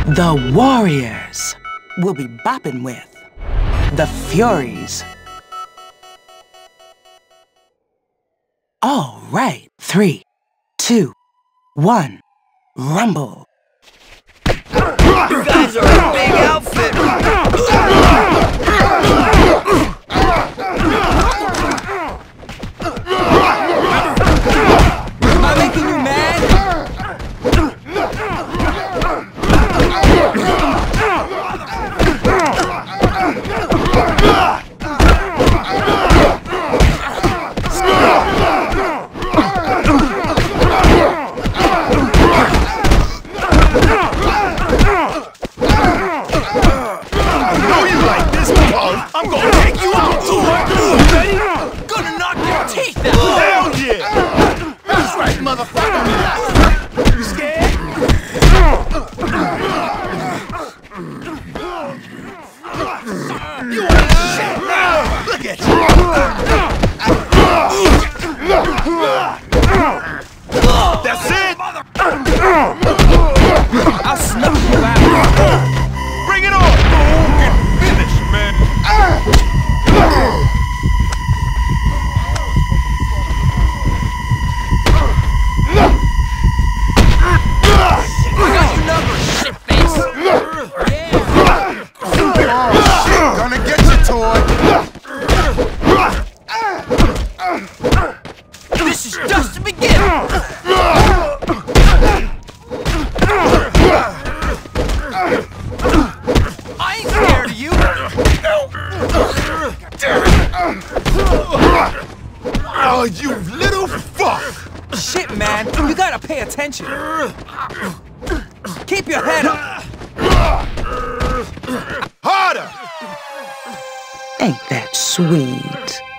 The Warriors will be bopping with the Furies. All right, 3, 2, 1, rumble. You guys are a big outfit. Am I making you mad? I'm gonna take you out, boy! Ready? Gonna knock your teeth out! Hell yeah! That's right, motherfucker! You scared? You ain't shit! Look at you! That's it! I'll snuff you out! Bring it on! Get finished, man! Gonna get you, toy! This is just the beginning! I ain't scared of you! Oh, you little fuck! Shit, man, you gotta pay attention. Keep your head up. Harder! Ain't that sweet?